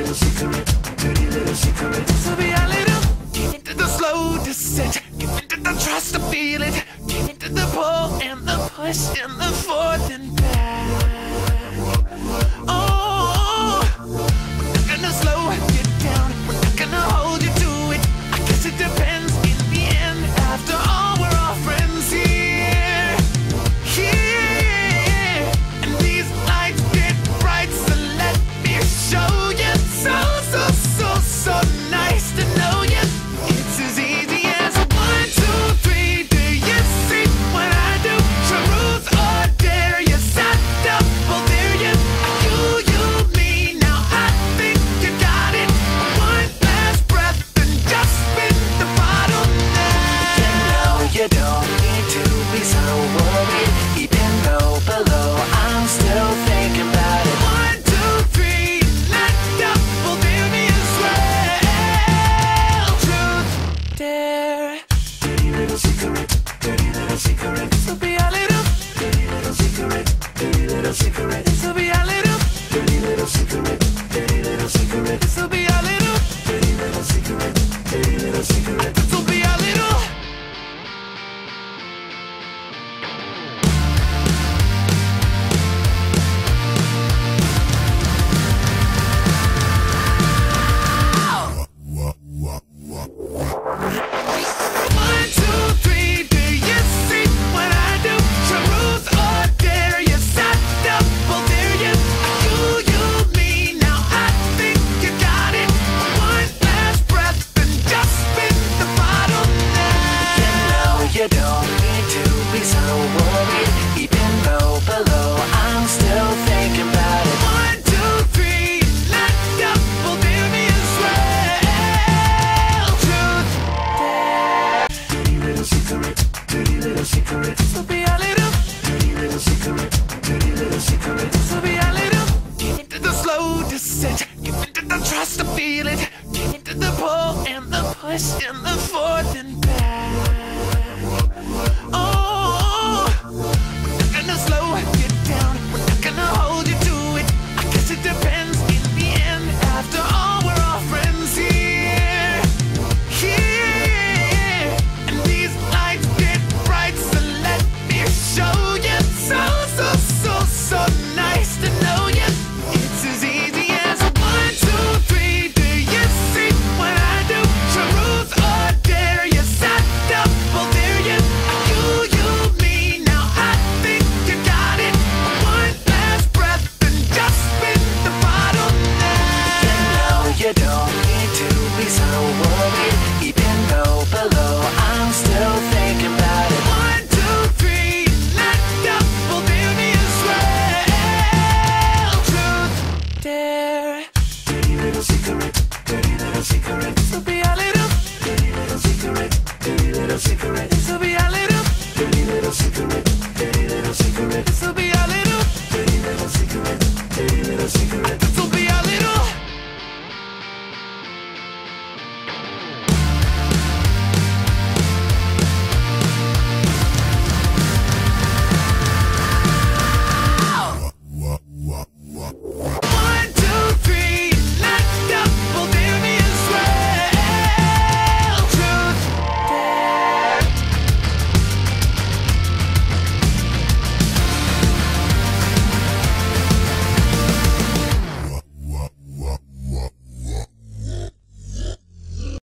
little secret. This will be our little. Get into the slow descent. Get into the trust to feel it. Get into the pull and the push and the forth and back. Oh, we're not gonna slow you down. We're not gonna hold you to it. I guess it depends in the end. After all, we're all friends here. Here. And these lights get bright, so let me show you. So nice to know you. It's as easy as 1, 2, 3. Do you see what I do? Truth or dare? Yes, I double dare you. You, me. Now I think you got it. One last breath and just spin the bottle now. You know you don't need to be so worried. Even though below I'm still thinking about it. 1, 2, 3. Not double dare me as well. Truth, dare. Dirty little secret. Dirty little secret. This will be our little. Dirty little secret. Dirty little secret. This will be our little. Dirty little secret. Dirty little secret. This will be our little. Dirty little secret. Dirty little secret. This will be our little. You don't need to be so worried. Even though below I'm still thinking about it. 1, 2, 3. Not double dare me as well. Truth, dare. Dirty little secret. Dirty little secret. This will be our little. Dirty little secret. Dirty little secret. This will be our little. Get into the slow descent. Get into the trust to feel it. Get into the pull and the push and the forth and back. Oh, we're not gonna slow you down. We're not gonna hold you to it. I guess it depends in the end. After all, we're all friends here. Here. And these lights get bright, so let me show you. So nice to know you. It's as easy as 1, 2, 3. Do you see what I do? Truth or dare? Yes, I double dare you. You, me. Now I think you got it. One last breath and just spin the bottle now. You know you don't need to be so worried. Even though below I'm still